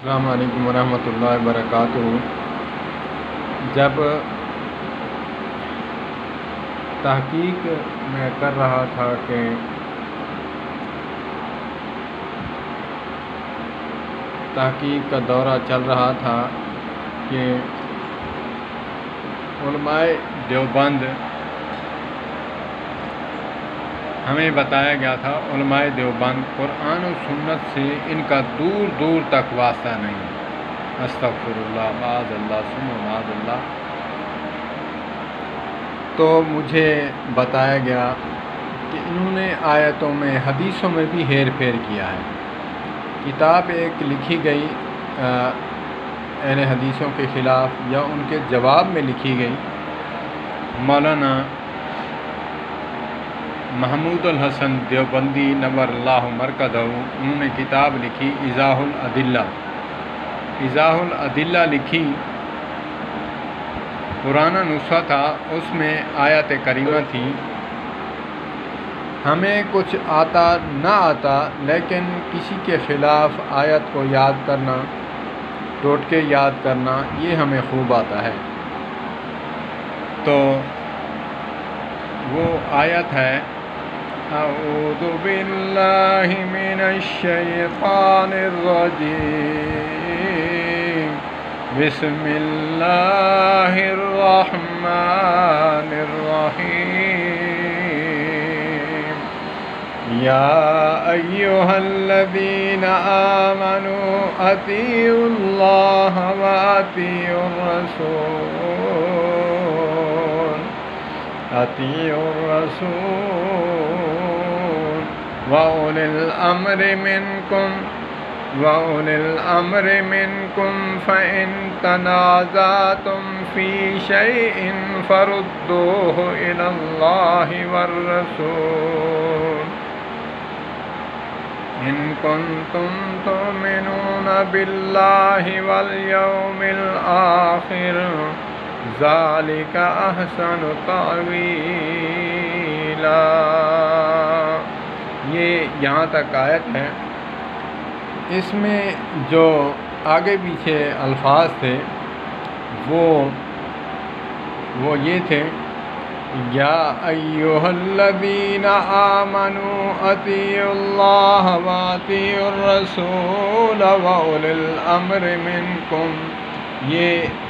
السلام علیکم ورحمۃ اللہ وبرکاتہ۔ جب تحقیق میں کر رہا تھا کہ تحقیق کا دورہ چل رہا تھا کہ علماء دیوبند ہمیں بتایا گیا تھا علماء دیوبند قرآن و سنت سے ان کا دور دور تک واسطہ نہیں۔ استغفر اللہ، معاذ اللہ، ثم معاذ اللہ۔ تو مجھے بتایا گیا کہ انہوں نے آیتوں میں حدیثوں میں بھی ہیر پھیر کیا ہے۔ کتاب ایک لکھی گئی اہل حدیثوں کے خلاف یا ان کے جواب میں لکھی گئی۔ مولانا محمود الحسن دیوبندی نور اللہ مرکزہ، انہوں نے کتاب لکھی ایضاح الادلہ۔ ایضاح الادلہ لکھی، پرانا نسخہ تھا، اس میں آیت کریمہ تھی، ہمیں کچھ آتا نہ آتا لیکن کسی کے خلاف آیت کو یاد کرنا، ٹوٹکے یاد کرنا، یہ ہمیں خوب آتا ہے۔ تو وہ آیت ہے اعوذ باللہ من الشیطان الرجیم بسم اللہ الرحمن الرحیم یا ایہا الذین آمنوا اطیعوا اللہ واطیعوا الرسول وَأُولِي الْأَمْرِ مِنْكُمْ فَإِنْ تَنَازَعْتُمْ فِي شَيْءٍ فَرُدُّوهُ إِلَى اللَّهِ وَالرَّسُولِ إِن كُنتُمْ تُؤْمِنُونَ بِاللَّهِ وَالْيَوْمِ الْآخِرِ ذَلِكَ أَحْسَنُ تَأْوِيلًا۔ یہ یہاں تک آیت ہے۔ اس میں جو آگے پیچھے الفاظ تھے وہ یہ تھے، یا ایھا الذین آمنوا اطیعوا اللہ واطیعوا الرسول واولی الامر منکم۔ یہ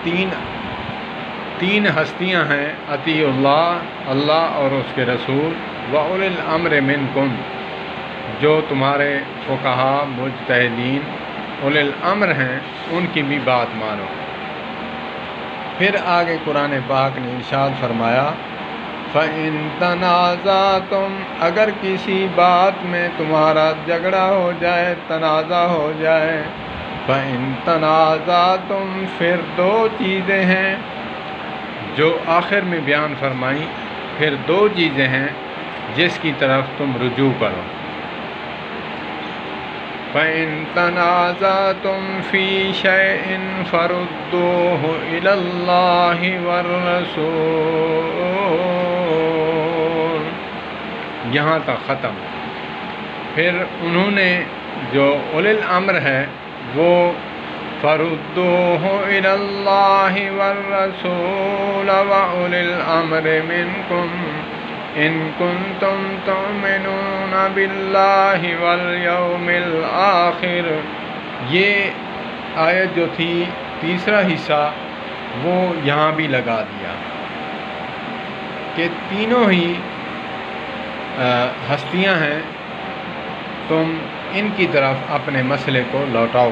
تین ہستیاں ہیں، اطیعوا اللہ، اللہ اور اس کے رسول، واولی الامر منکم، جو تمہارے فقہا مجتہدین اولی الامر ہیں، ان کی بھی بات مانو۔ پھر آگے قرآن پاک نے ارشاد فرمایا فَإِن تَنَازَعْتُمْ، اگر کسی بات میں تمہارا جھگڑا ہو جائے، تنازع ہو جائے، فَإِن تَنَازَعْتُمْ، پھر دو چیزیں ہیں جو آخر میں بیان فرمائی، پھر دو چیزیں ہیں جس کی طرف تم رجوع کرو۔ فَإِن تَنَازَعْتُمْ فِي شَيْءٍ فَرُدُّوهُ إِلَى اللَّهِ وَالرَّسُولِ، یہاں تک ختم۔ پھر انہوں نے جو اولی الامر ہے وہ فَرُدُّوهُ إِلَى اللَّهِ وَالرَّسُولِ وَأُولِي الْأَمْرِ مِنْكُمْ إِن كُنتُمْ تُؤْمِنُونَ بِاللَّهِ وَالْيَوْمِ الْآخِرِ۔ یہ آیت جو تھی تیسرا حصہ وہ یہاں بھی لگا دیا کہ تینوں ہی ہستیاں ہیں، تم ان کی طرف اپنے مسئلے کو لوٹاؤ۔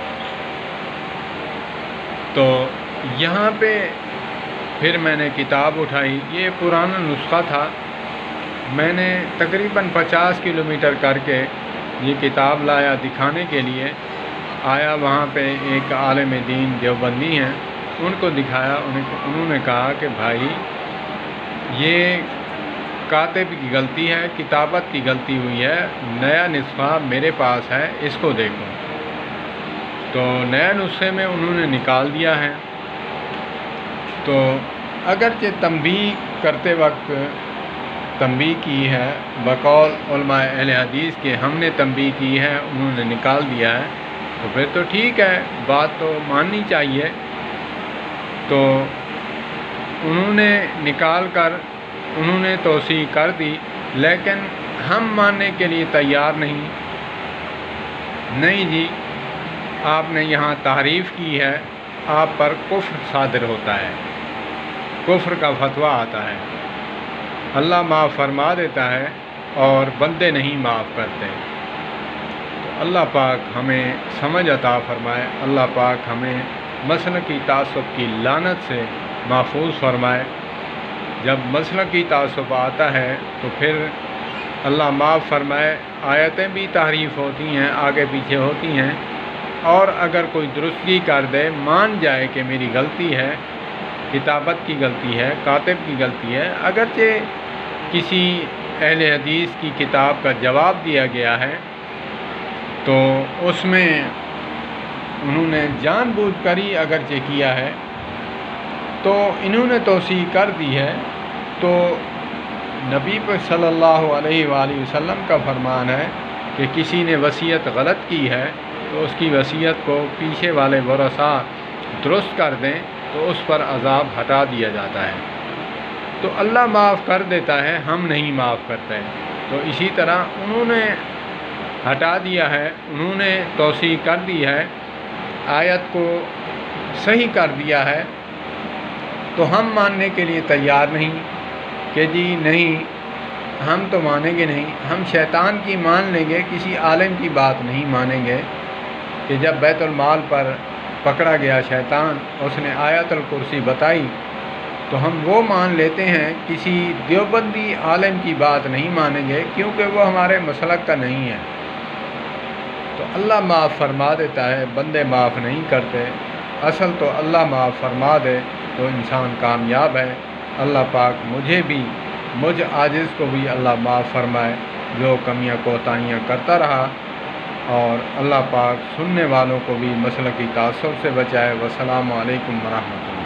تو یہاں پہ پھر میں نے کتاب اٹھائی، یہ پرانا نسخہ تھا، میں نے تقریباً 50 کلومیٹر کر کے یہ کتاب لایا دکھانے کے لیے۔ آیا وہاں پہ ایک عالم دین دیوبندی ہیں، ان کو دکھایا، انہوں نے کہا کہ بھائی یہ کاتب کی غلطی ہے، کتابت کی غلطی ہوئی ہے، نیا نسخہ میرے پاس ہے، اس کو دیکھو۔ تو نیا نسخے میں انہوں نے نکال دیا ہے۔ تو اگرچہ تنبیہ کرتے وقت تنبیہ کی ہے، بقول علماء اہل حدیث کے ہم نے تنبیہ کی ہے، انہوں نے نکال دیا ہے، تو پھر تو ٹھیک ہے، بات تو ماننی چاہیے۔ تو انہوں نے نکال کر انہوں نے توسیع کر دی، لیکن ہم ماننے کے لیے تیار نہیں جی، آپ نے یہاں تحریف کی ہے، آپ پر کفر صادر ہوتا ہے، کفر کا فتویٰ آتا ہے، اللہ معاف فرما دیتا ہے اور بندے نہیں معاف کرتے۔ تو اللہ پاک ہمیں سمجھ عطا فرمائے، اللہ پاک ہمیں مسلکی تعصب کی لعنت سے محفوظ فرمائے۔ جب مسلکی تعصب آتا ہے تو پھر اللہ معاف فرمائے، آیتیں بھی تحریف ہوتی ہیں، آگے پیچھے ہوتی ہیں، اور اگر کوئی درستگی کر دے، مان جائے کہ میری غلطی ہے، کتابت کی غلطی ہے، کاتب کی غلطی ہے، اگرچہ کسی اہل حدیث کی کتاب کا جواب دیا گیا ہے تو اس میں انہوں نے جان بوجھ کر ہی اگرچہ کیا ہے تو انہوں نے توسیع کر دی ہے، تو نبی پر صلی اللہ علیہ وآلہ وسلم کا فرمان ہے کہ کسی نے وصیت غلط کی ہے تو اس کی وصیت کو پیچھے والے ورثاء درست کر دیں تو اس پر عذاب ہٹا دیا جاتا ہے۔ تو اللہ معاف کر دیتا ہے، ہم نہیں معاف کرتے۔ تو اسی طرح انہوں نے ہٹا دیا ہے، انہوں نے توسیع کر دی ہے، آیت کو صحیح کر دیا ہے، تو ہم ماننے کے لیے تیار نہیں کہ جی نہیں، ہم تو مانیں گے نہیں، ہم شیطان کی مان لیں گے، کسی عالم کی بات نہیں مانیں گے کہ جب بیت المال پر پکڑا گیا شیطان، اس نے آیت الکرسی بتائی تو ہم وہ مان لیتے ہیں، کسی دیوبندی عالم کی بات نہیں مانیں گے کیونکہ وہ ہمارے مسلک کا نہیں ہے۔ تو اللہ معاف فرما دیتا ہے، بندے معاف نہیں کرتے، اصل تو اللہ معاف فرما دے تو انسان کامیاب ہے۔ اللہ پاک مجھ عاجز کو بھی اللہ معاف فرمائے جو کمیاں کوتاہیاں کرتا رہا، اور اللہ پاک سننے والوں کو بھی مسلکی تعصب سے بچائے۔ والسلام علیکم ورحمۃ اللہ۔